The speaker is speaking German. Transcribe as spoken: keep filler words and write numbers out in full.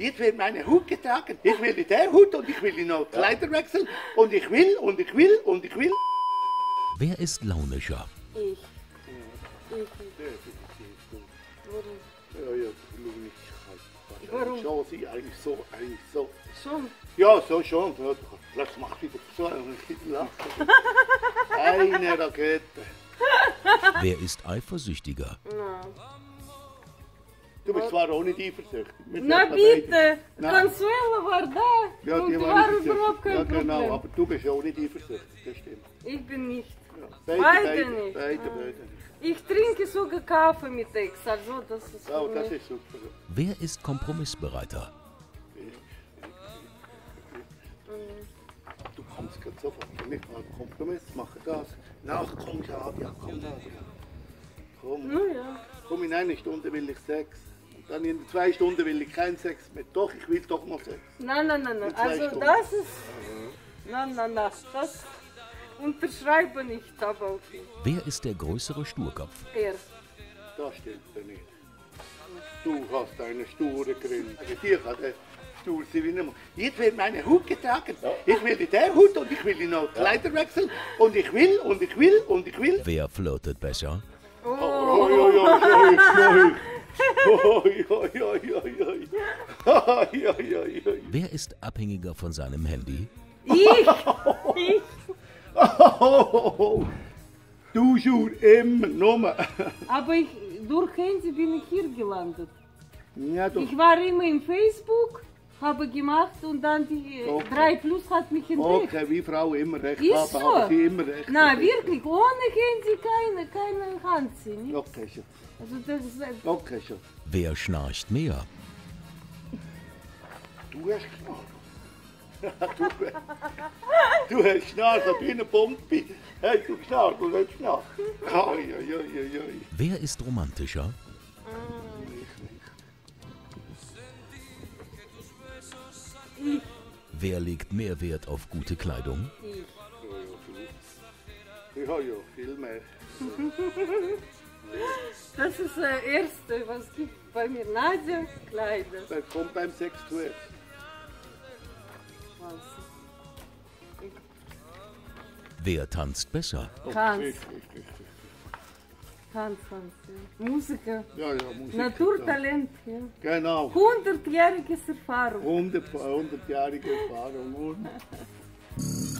Jetzt wird meine Hut getragen. Ich will in der Hut und ich will in noch Kleider wechseln. Und ich will und ich will und ich will. Wer ist launischer? Ich. Ich. Warum? Ja, ja, launig. Warum? Schon, sie eigentlich so, eigentlich so. Schon? Ja, so schon. Ja, lass mach wieder so ein bisschen lachen. Eine Rakete. Wer ist eifersüchtiger? Na. Du bist zwar auch nicht eifersüchtig. Wir Na sind bitte, Nein. Consuelo war da Ja, und die war, war eifersüchtig. überhaupt kein Ja, Problem. genau, aber du bist auch nicht eifersüchtig, das stimmt. Ich bin nicht. Ja. Beide, Beide beide, nicht. Beide, Ah. beide. Ich trinke sogar Kaffee mit Ex, also das ist Oh, für das mich. ist super. Wer ist kompromissbereiter? Du kommst gerade sofort, wenn ich mal einen Kompromiss mache, das. Nachher kommst du an, ja, komm, Nadia. Komm, Na ja. komm, in einer Stunde will ich Sex. Und dann in zwei Stunden will ich keinen Sex mehr. Doch, ich will doch noch Sex. Nein, nein, nein, nein. In zwei Also Stunden. das ist. Nein, nein, nein. Das unterschreibe nicht, aber okay. Wer ist der größere Sturkopf? Er. Das stimmt ja nicht. Du hast eine sture Gründe. Also dir kann der stur sein wie ein Mann. Jetzt wird meine Hut getragen. Ich will in der Hut und ich will in noch Kleider wechseln. Und ich will und ich will und ich will. Wer flirtet besser? Oh, oh, oh, oh, oh, oh, oh, oh, oh. Wer ist abhängiger von seinem Handy? Ich! Ich! Du schon immer nur. Aber ich, durch Handy bin ich hier gelandet. Ja, doch. Ich war immer im Facebook, habe gemacht und dann die Okay. drei Plus hat mich entdeckt. Okay, wie Frau immer recht Ist haben, so. haben sie immer recht. Na wirklich, ohne Handy keine, keine Handzi. Okay, schon. Also das ist, Okay, schon. Wer schnarcht mehr? Du hast geschnarcht. du, du hast geschnarcht, wie eine Pumpe. Hast du geschnarcht und hast geschnarcht. Oi, oi, oi, oi. Wer ist romantischer? ich, Wer legt mehr Wert auf gute Kleidung? ich. Ja, ja, viel mehr. Das ist das Erste, was gibt bei mir. Nadja, Kleider. Das kommt beim Sex zuerst. Was? Wer tanzt besser? Tanz. Richtig, richtig. Tanz, Tanz, ja. Musiker. Ja, ja, Musik. Naturtalent, ja. Genau. Hundertjähriges Erfahrung. hundert, hundertjährige Erfahrung. Und